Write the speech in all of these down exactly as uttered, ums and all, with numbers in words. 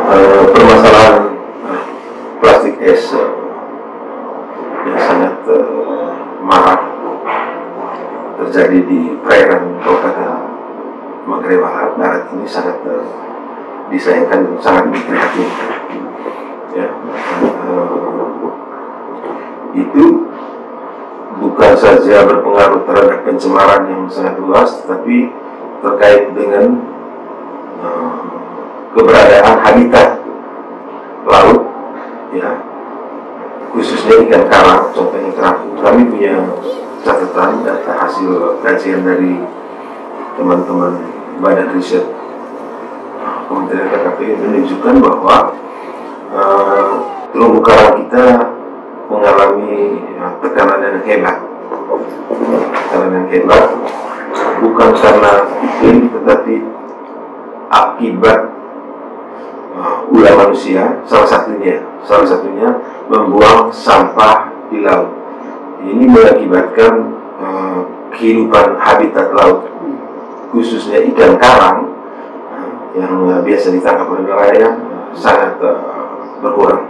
uh, permasalahan uh, plastik es uh, yang sangat uh, marak terjadi di perairan Kabupaten Manggarai Barat ini sangat uh, disayangkan dan sangat memprihatinkan. Ya, uh, itu bukan saja berpengaruh terhadap pencemaran yang sangat luas, tetapi terkait dengan uh, keberadaan habitat laut, ya, khususnya ikan karang. Contohnya terapung, kami punya catatan data hasil kajian dari teman-teman Badan Riset Kementerian K K P menunjukkan bahwa uh, terumbu karang kita mengalami ya, tekanan yang hebat, tekanan yang hebat, bukan karena iklim, tetapi akibat uh, ulah manusia. Salah satunya, salah satunya membuang sampah di laut. Ini mengakibatkan uh, kehidupan habitat laut, khususnya ikan karang uh, yang uh, biasa ditangkap oleh nelayan uh, sangat uh, berkurang.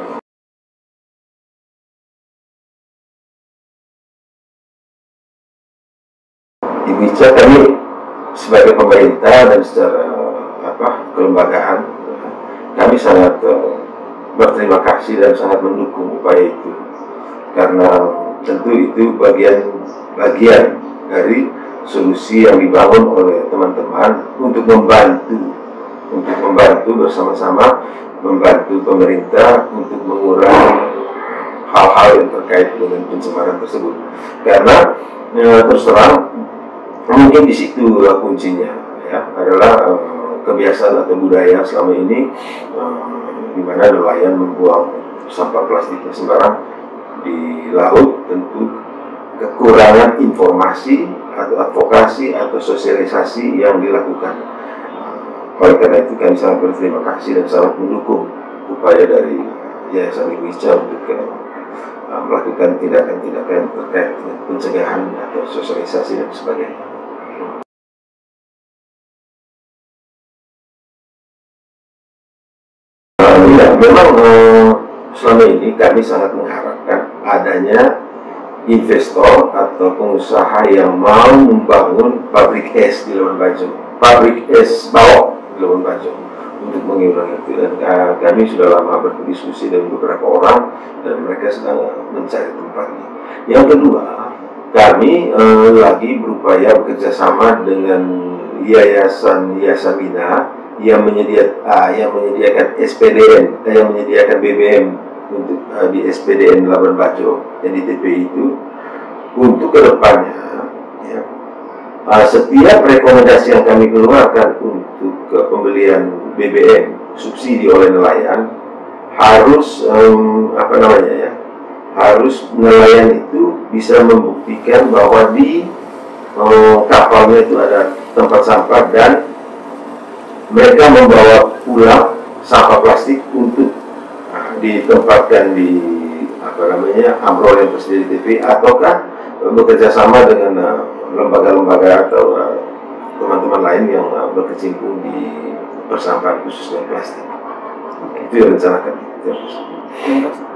Di Bica kami sebagai pemerintah dan secara apa kelembagaan, kami sangat uh, berterima kasih dan sangat mendukung upaya itu, karena tentu itu bagian bagian dari solusi yang dibangun oleh teman-teman untuk membantu untuk membantu bersama-sama membantu pemerintah untuk mengurangi hal-hal yang terkait dengan pencemaran tersebut. Karena ya, terus terang mungkin di situ uh, kuncinya, ya, adalah uh, kebiasaan atau budaya selama ini uh, di mana nelayan membuang sampah plastiknya sembarang di laut. Tentu kekurangan informasi atau advokasi atau sosialisasi yang dilakukan. Uh, oleh karena itu kami sangat berterima kasih dan sangat mendukung upaya dari Yayasan Indonesia untuk uh, melakukan tindakan-tindakan terkait dengan pencegahan atau sosialisasi dan sebagainya. Ya, memang eh, selama ini kami sangat mengharapkan adanya investor atau pengusaha yang mau membangun pabrik es di Labuan Bajo, pabrik es bawang di Labuan Bajo untuk mengurangi itu. Dan uh, kami sudah lama berdiskusi dengan beberapa orang dan mereka sedang mencari tempatnya. Yang kedua, kami uh, lagi berupaya bekerjasama dengan Yayasan Yayasan Bina yang menyediakan ah, yang menyediakan S P D N, eh, yang menyediakan B B M untuk ah, di S P D N Labuan Bajo yang di T P I itu, untuk kedepannya, ya, ah, setiap rekomendasi yang kami keluarkan untuk uh, pembelian B B M subsidi oleh nelayan harus um, apa namanya ya harus nelayan itu bisa membuktikan bahwa di um, kapalnya itu ada tempat sampah dan mereka membawa pulang sampah plastik untuk uh, ditempatkan di apa namanya amrol yang tersedia di T P I, ataukah uh, bekerja sama dengan lembaga-lembaga uh, atau teman-teman uh, lain yang uh, berkecimpung di persampahan khususnya plastik. Itu yang rencanakan.